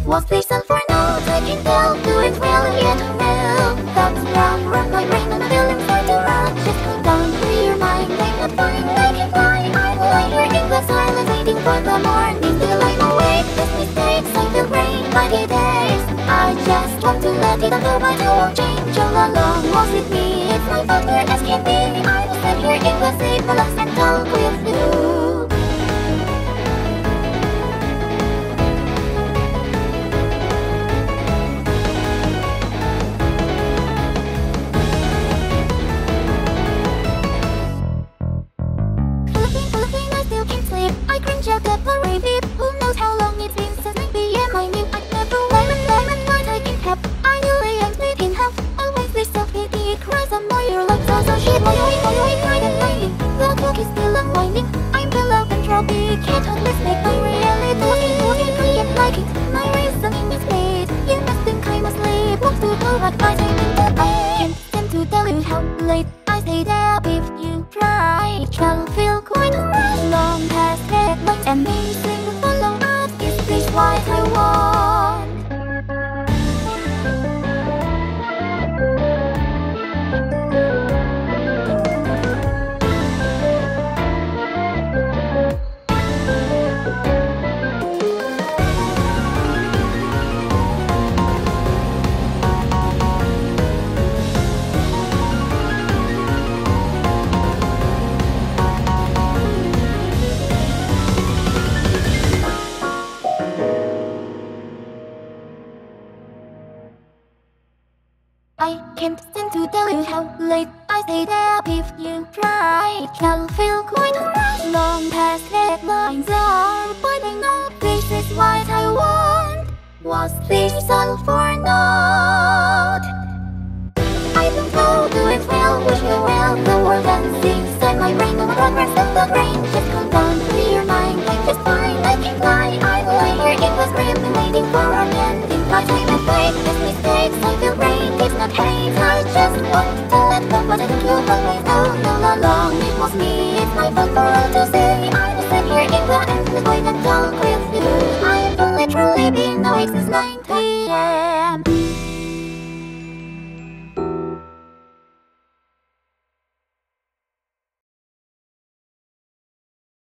Was this all for now? Taking down, doing well, yet well. Thoughts round, run my brain and feeling for to run. Just calm down, clear your mind, make it fine, make it fine. I lie here in the silence, waiting for the morning. Still I'm awake, these mistakes, I feel great by the days. I just want to let it go, but I won't change all along. Was it me? It's my fault, where else can be? I will stand here in the safe balance and talk with you. I cringe at the parade beep. Who knows how long it's been since 9 PM I knew I'd never lemon while taking half. I knew I am split in half. Always this self-pity, it cries on my ear like so shit. My crying and lying. The clock is still unwinding. I'm below entropy, can't hardly speak. My reality walking free and like it. My reasoning is made. You must think I'm asleep. Walk to go back by time in the I can't stand to tell you how late I stayed up. If you try, it shall feel quite alright. Long past headlights and amazing follow up. Is this what I want? I can't stand to tell you how late I stayed up. If you try, it shall feel quite alright. Long past headlines are pointing out. This is what I want. Was this all for naught? I don't know, doing well, wish you well. The world ends inside my brain. No progress of the brain. Just calm down, clear your mind. I'm just fine, I can't lie. I will lie here in the scream and waiting for an ending. My time and fate, these mistakes, I feel great. It's not hate, I just want to let go. But I think you always know, all along it was me. It's my fault for all to say. I will stand here in the endless void and talk with you. I have literally been awake since 9.